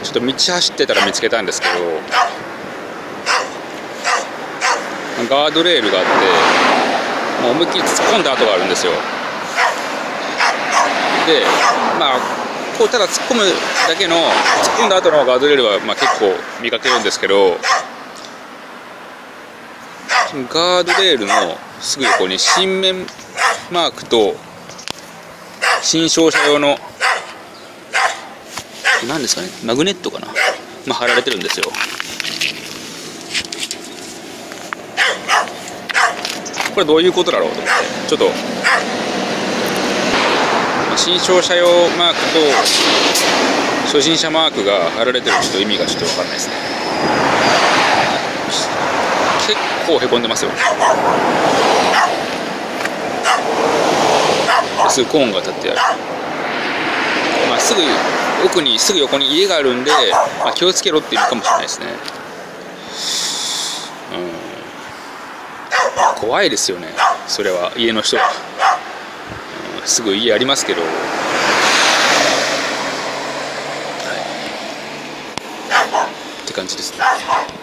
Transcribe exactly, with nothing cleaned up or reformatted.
ちょっと道走ってたら見つけたんですけど、ガードレールがあって、もう思いっきり突っ込んだ跡があるんですよ。で、まあこうただ突っ込むだけの突っ込んだ後のガードレールはまあ結構見かけるんですけど、ガードレールのすぐ横に新面マークと新照車用の何ですかね、マグネットかな、まあ、貼られてるんですよ。これどういうことだろうと思って、ちょっと新照車用マークと初心者マークが貼られてるちょっと意味がちょっと分かんないですね。結構へこんでますよ。すぐコーンが立ってある。まあ、すぐ奥にすぐ横に家があるんで、まあ、気をつけろっていうのかもしれないですね。うん、怖いですよね、それは。家の人は、うん、すぐ家ありますけど、はい、って感じですね。